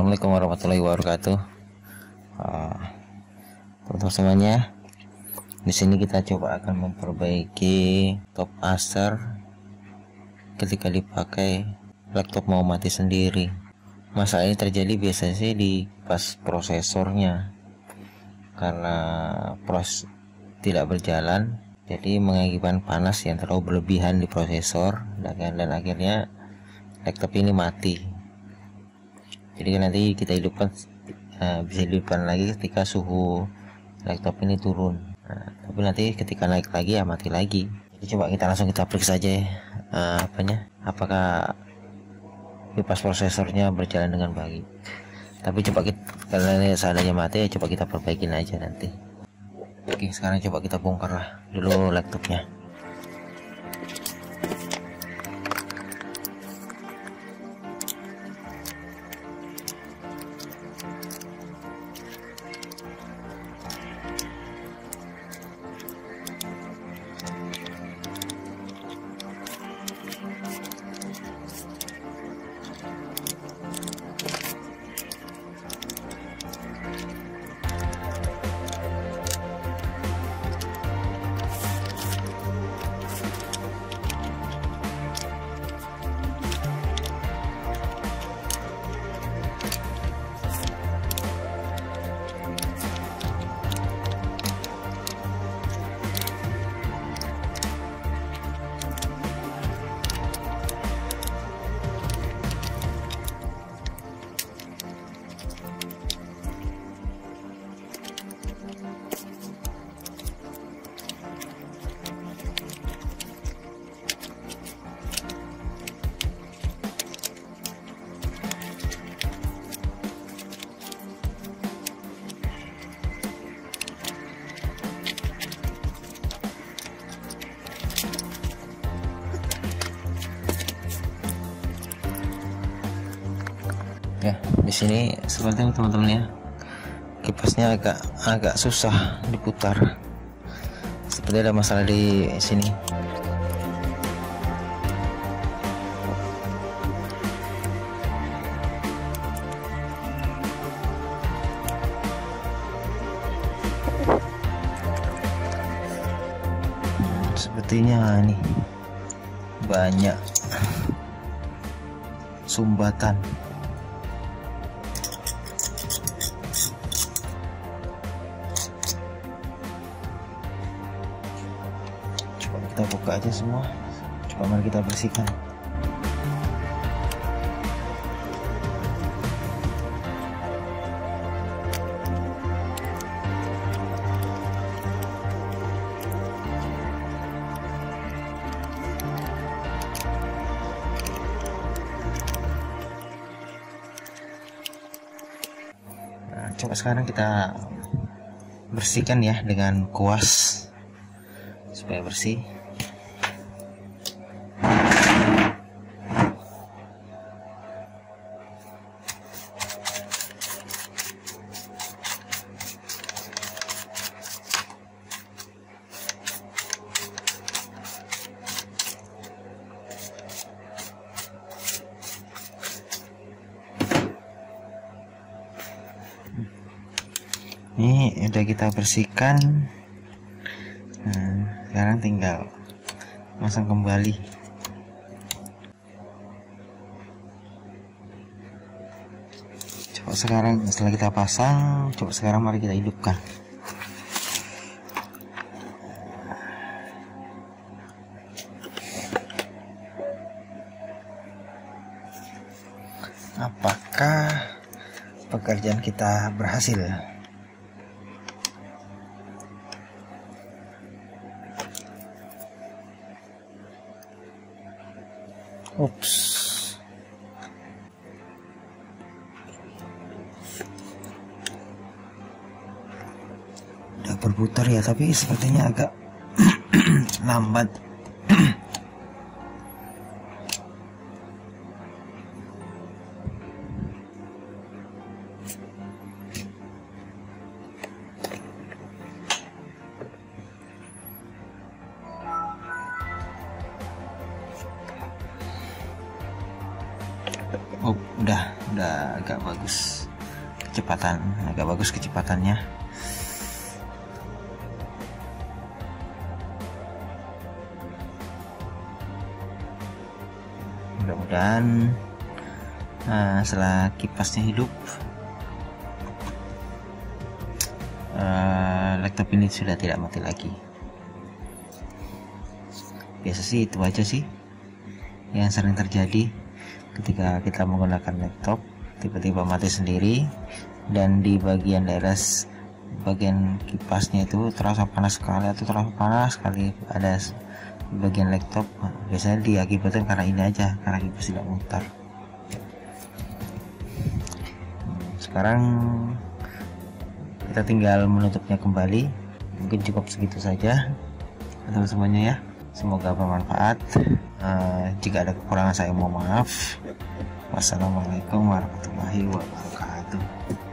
Assalamualaikum warahmatullahi wabarakatuh. Teman-teman semuanya, di sini kita coba akan memperbaiki top Acer ketika dipakai laptop mau mati sendiri. Masalah ini terjadi biasanya sih di pas prosesornya, karena proses tidak berjalan, jadi mengakibatkan panas yang terlalu berlebihan di prosesor dan akhirnya laptop ini mati. Jadi nanti kita hidupkan, bisa dihidupkan lagi ketika suhu laptop ini turun. Tapi nanti ketika naik lagi ya mati lagi. Jadi coba kita langsung periksa saja apakah kipas prosesornya berjalan dengan baik. Tapi coba kita, kalau seandainya mati ya coba kita perbaikin aja nanti. Oke, sekarang coba kita bongkar lah dulu laptopnya. Ya, di sini seperti itu teman-teman ya. Kipasnya agak susah diputar. Seperti ada masalah di sini. Sepertinya ini banyak sumbatan. Kita buka aja semua, coba mari kita bersihkan. Nah, coba sekarang kita bersihkan ya dengan kuas supaya bersih. Ini udah kita bersihkan. Nah, sekarang tinggal masang kembali. Coba sekarang setelah kita pasang, coba sekarang mari kita hidupkan. Apakah pekerjaan kita berhasil? Ups, udah berputar ya, tapi sepertinya agak lambat. Oh, udah agak bagus. agak bagus kecepatannya. Mudah-mudahan setelah kipasnya hidup, laptop ini sudah tidak mati lagi. Biasa sih itu aja sih yang sering terjadi ketika kita menggunakan laptop, tiba-tiba mati sendiri, dan di bagian bagian kipasnya itu terasa panas sekali ada bagian laptop. Biasanya diakibatkan karena ini aja, karena kipas tidak mutar. Sekarang kita tinggal menutupnya kembali. Mungkin cukup segitu saja untuk semuanya ya. Semoga bermanfaat. Jika ada kekurangan saya mohon maaf. Wassalamualaikum warahmatullahi wabarakatuh.